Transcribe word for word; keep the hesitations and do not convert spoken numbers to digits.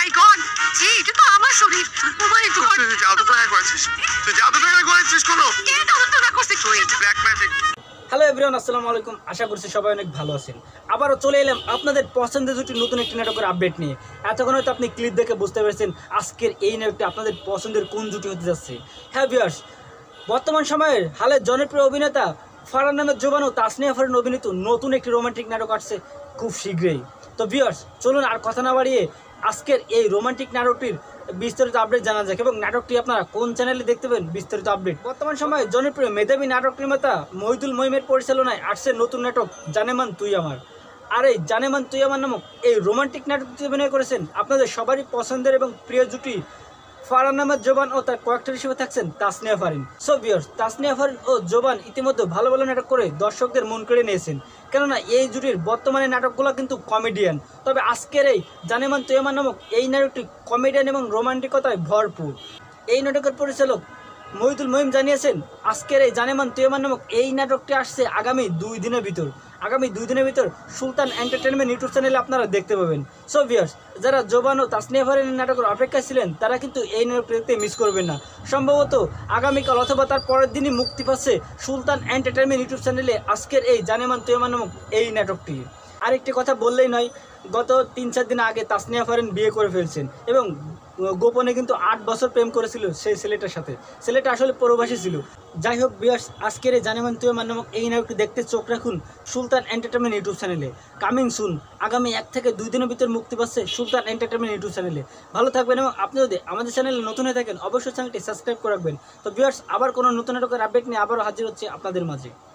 মাই god, জি এটা তো আমার শরীর। ও মাই গড, তুই জাদু ট্রাই করেছিস, তুই জাদু ট্রাই করেছিস কোনো? কে তদন্ত না করছিস তুই? Black magic. হ্যালো এভরিওয়ান, আসসালামু আলাইকুম। আশা করছি সবাই অনেক ভালো আছেন। আবারও চলে এলাম আপনাদের পছন্দের দুটি নতুন একটি নাটকের আপডেট নিয়ে। এতক্ষণ হয়তো আপনি ক্লিপ দেখে বুঝতে পেরেছেন আজকের এই নাটকটি আপনাদের পছন্দের কোন জুটি হতে যাচ্ছে। হ্যাঁ ভিউয়ার্স, বর্তমান সময়ের হালের জনপ্রিয় অভিনেতা ফারান নামের জোবান ও তাসনিয়া ফারিন অভিনীত নতুন একটি রোমান্টিক নাটক আসছে খুব শীঘ্রই। তো ভিউয়ার্স চলুন আর কথা না বাড়িয়ে আজকের এই রোমান্টিক নাটকটির বিস্তারিত আপডেট জানা যাক এবং নাটকটি আপনারা কোন চ্যানেলে দেখতে পাবেন বিস্তারিত আপডেট। বর্তমান সময়ে জনপ্রিয় মেধাবী নাটক নির্মাতা মহিদুল মহিমের পরিচালনায় আসছে নতুন নাটক জানেমান তুই আমার। আর এই জানেমান তুই আমার নামক এই রোমান্টিক নাটকটি অভিনয় করেছেন আপনাদের সবারই পছন্দের এবং প্রিয় জুটি ফারান নামের জোবান ও তার কয়েকটার হিসেবে থাকছেন তাসনিয়া ফারিন। সো ভিউয়ার্স, তাসনিয়া ফারিন ও জোবান ইতিমধ্যে ভালো ভালো নাটক করে দর্শকদের মন কেড়ে নিয়েছেন, কেননা এই জুটির বর্তমানে নাটকগুলো কিন্তু কমেডিয়ান। তবে আজকের এই জানেমান তুই আমার নামক এই নাটকটি কমেডিয়ান এবং রোমান্টিকতায় ভরপুর। এই নাটকের পরিচালক মহিদুল মহিম জানিয়েছেন আজকের এই জানেমান তুই আমার নামক এই নাটকটি আসছে আগামী দুই দিনের ভিতর আগামী দুই দিনের ভিতর সুলতান এন্টারটেনমেন্ট ইউটিউব চ্যানেলে আপনারা দেখতে পাবেন। সো ভিউয়ার্স, যারা জোবান ও তাসনিয়া ফারিনের নাটকের অপেক্ষায় ছিলেন তারা কিন্তু এই নাটকটি দেখতে মিস করবেন না। সম্ভবত আগামীকাল অথবা তার পরের দিনই মুক্তি পাচ্ছে সুলতান এন্টারটেনমেন্ট ইউটিউব চ্যানেলে আজকের এই জানেমান তুই আমার নামক এই নাটকটি। আরেকটি কথা বললেই নয়, গত তিন চার দিন আগে তাসনিয়া ফারিন বিয়ে করে ফেলছেন এবং গোপনে কিন্তু আট বছর প্রেম করেছিল সেই ছেলেটার সাথে। ছেলেটা আসলে প্রবাসী ছিল। যাই হোক ভিউয়ার্স, আজকের এই জানেমান তুই আমার নামক এই নাটকটি দেখতে চোখ রাখুন সুলতান এন্টারটেনমেন্ট ইউটিউব চ্যানেলে। কামিং সুন, আগামী এক থেকে দুই দিনের ভিতর মুক্তি পাচ্ছে সুলতান এন্টারটেনমেন্ট ইউটিউব চ্যানেলে। ভালো থাকবেন এবং আপনি যদি আমাদের চ্যানেলে নতুন হয়ে থাকেন অবশ্যই চ্যানেলটি সাবস্ক্রাইব করে রাখবেন। তো ভিউয়ার্স, আবার কোনো নতুন নাটকের আপডেট নিয়ে আবারও হাজির হচ্ছে আপনাদের মাঝে।